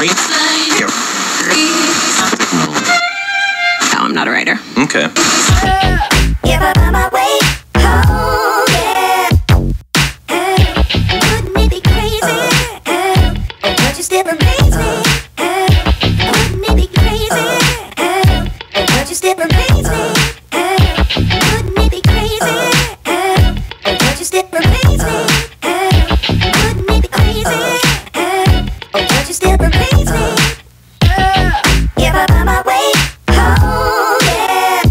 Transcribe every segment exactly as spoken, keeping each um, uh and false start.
No, I'm not a writer. Okay. If I find my way home, yeah. Wouldn't it be crazy? Don't you still amaze me? Wouldn't it be crazy? Don't you still amaze me? Wouldn't it be crazy? Don't you still amaze me? Wouldn't it be crazy? Don't you still amaze me? If I find my way home, yeah.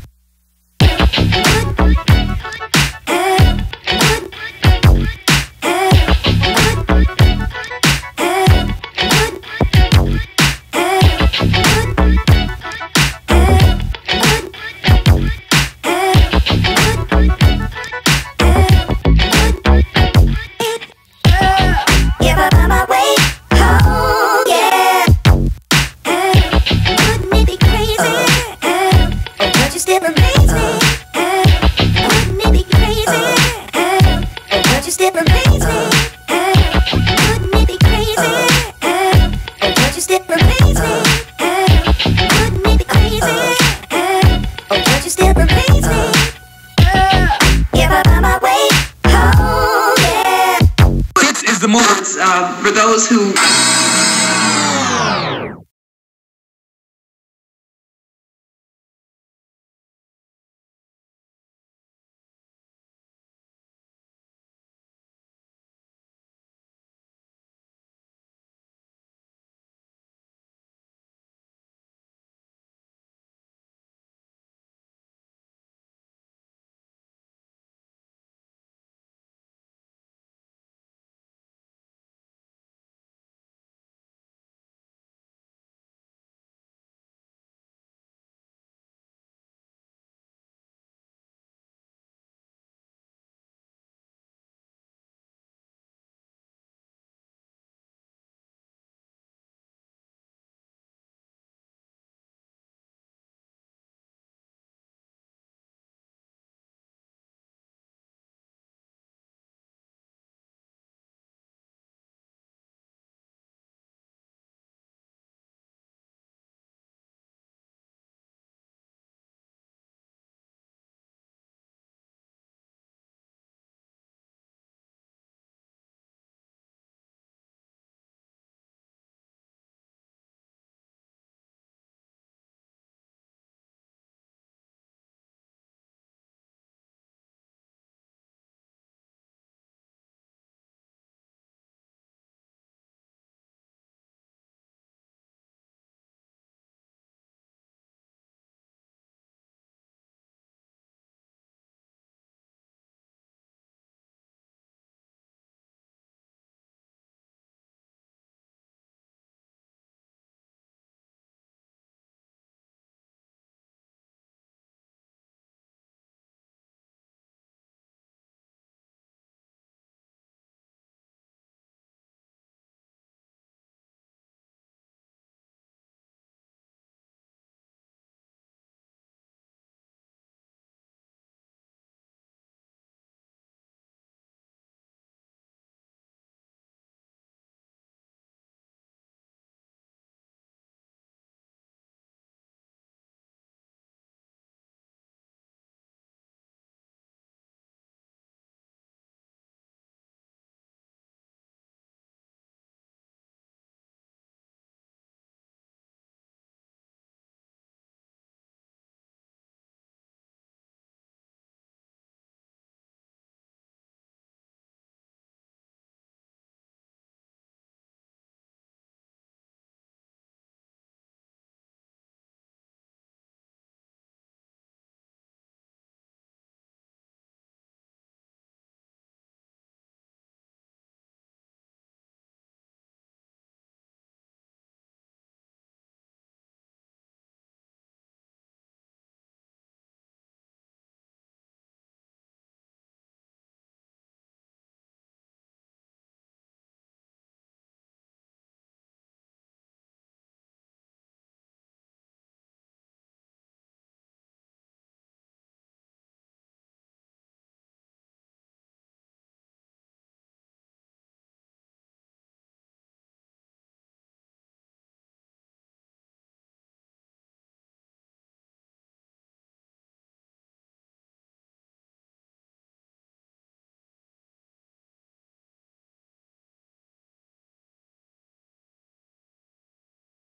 If I find my way home, yeah. Wouldn't it be crazy? Don't you still amaze me? Wouldn't it be crazy? Don't you still amaze me? Wouldn't it be crazy? Don't you still amaze me? Wouldn't it be crazy? Don't you still amaze me? If I find my way home, yeah. This is the move uh, for those who